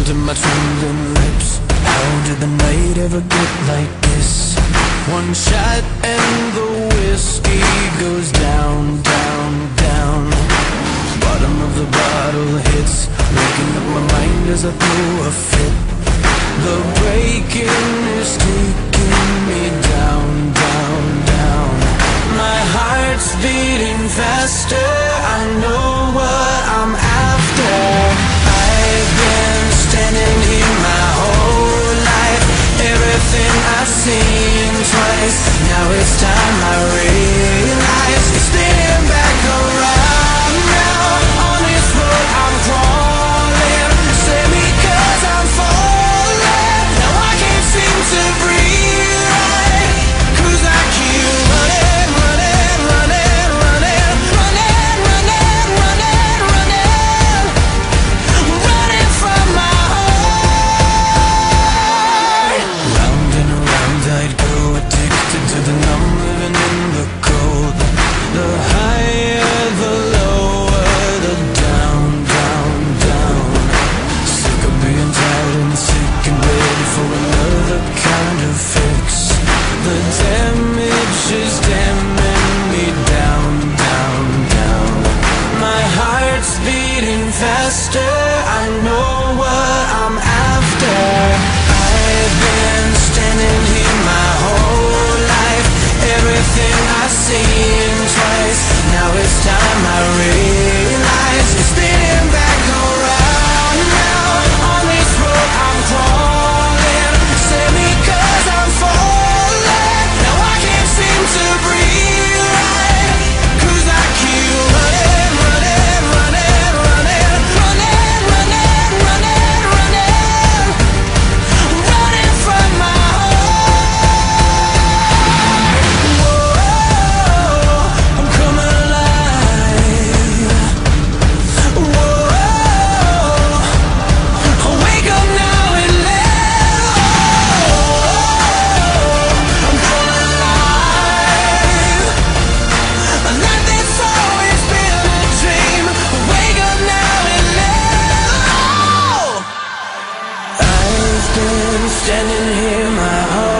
to my trembling lips. How did the night ever get like this? One shot and the whiskey goes down, down, down. Bottom of the bottle hits, waking up my mind as I throw a fit. The breaking is taking me down, down, down. My heart's beating faster, I know what I'm after. I've been standing here my whole life, everything I've seen twice. Now it's time I realize it's spinning back around now. On this road I'm crawling, save me 'cause I'm falling. Now I can't seem to breathe right, 'cause I keep running, running, running, running, running, running, running, running, running from my heart. Round and around I'd go, addicted to the numb, living in the cold. The higher, the lower, the down, down, down. Sick of being tired and sick and ready for another kind of fix. The damage is damning me down, down, down. My heart's beating faster, I know what I'm after. I've been standing here my whole life, everything I've seen twice. Now it's time I realize it's spinning back around now. On this road I'm crawling, save me 'cause I'm falling. Now I can't seem to breathe right, 'cause I keep running, running, running, running, running, running, running, running, running from my heart. Whoa, I'm coming alive. Whoa, wake up now and live. I'm coming alive. Like this always been a dream. Wake up now and live. I've been standing here my whole